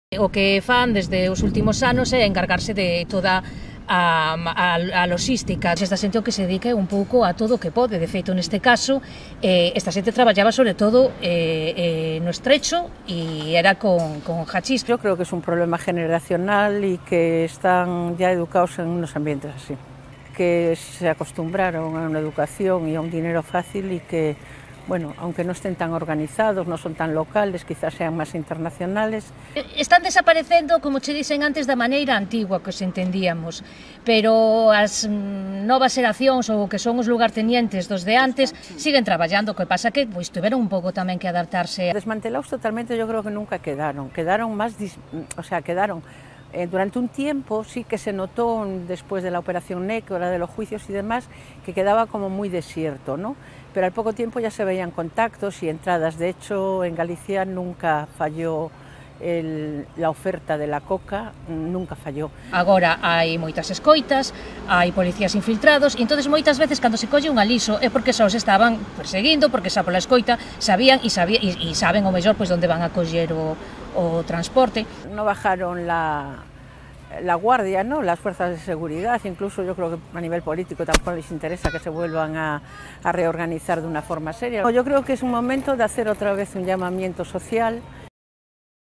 O que fan desde os últimos anos é encargarse de toda a logística. Esta xente o que se dedica un pouco a todo o que pode. De feito, neste caso, esta xente traballaba sobre todo no estrecho e era con hachís. Yo creo que es un problema generacional y que están ya educados en unos ambientes así, que se acostumbraron a una educación y a un dinero fácil y que, bueno, aunque no estén tan organizados, no son tan locales, quizás sean más internacionales. Están desaparecendo, como che dicen antes, da maneira antigua que se entendíamos, pero as novas xeracións ou que son os lugartenientes dos de antes siguen traballando, o que pasa que pois tiveron un pouco tamén que adaptarse. Desmantelados totalmente yo creo que nunca quedaron más, quedaron. Durante un tiempo sí que se notó, después de la operación Nécora, de los juicios y demás, que quedaba como muy desierto, ¿no? Pero al poco tiempo ya se veían contactos y entradas. De hecho, en Galicia nunca falló la oferta de la coca, nunca falló. Agora hai moitas escoitas, hai policías infiltrados, e entonces moitas veces cando se colle un aliso é porque xa os estaban perseguindo, porque xa pola escoita sabían e saben o mellor pois onde van a coller o transporte. No bajaron la guardia, ¿no? Las fuerzas de seguridad, incluso yo creo que a nivel político tampoco les interesa que se vuelvan a reorganizar de una forma seria. Yo creo que es un momento de hacer otra vez un llamamiento social